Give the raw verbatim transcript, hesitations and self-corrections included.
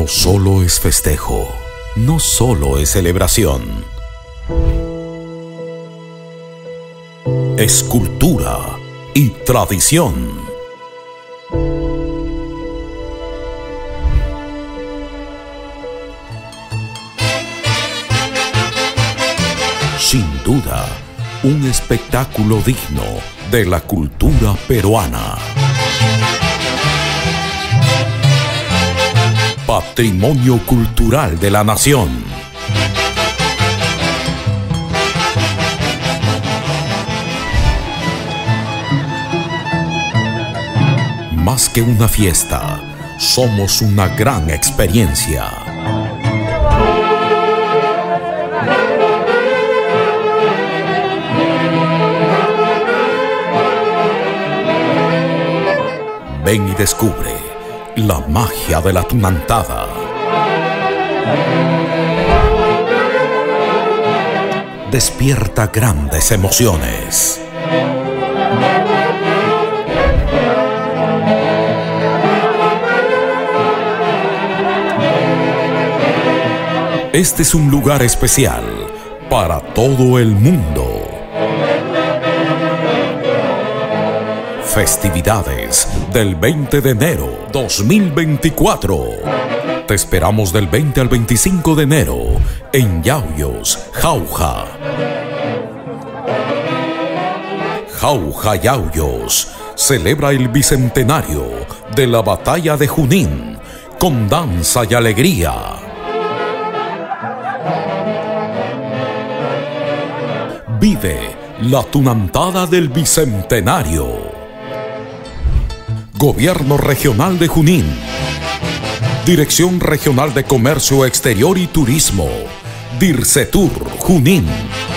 no solo es festejo, no solo es celebración. Es cultura y tradición. Sin duda, un espectáculo digno de la cultura peruana. Patrimonio cultural de la nación. Más que una fiesta, somos una gran experiencia. Ven y descubre la magia de la tunantada. Despierta grandes emociones. Este es un lugar especial para todo el mundo. Festividades del veinte de enero dos mil veinticuatro. Te esperamos del veinte al veinticinco de enero en Yauyos, Jauja. Jauja Yauyos celebra el bicentenario de la batalla de Junín con danza y alegría. Vive la tunantada del bicentenario. Gobierno Regional de Junín. Dirección Regional de Comercio Exterior y Turismo. DIRCETUR Junín.